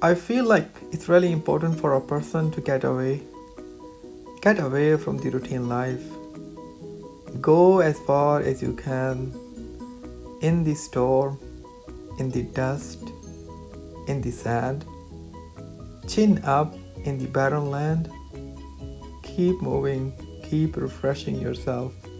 I feel like it's really important for a person to get away from the routine life. Go as far as you can in the storm, in the dust, in the sand. Chin up in the barren land. Keep moving, keep refreshing yourself.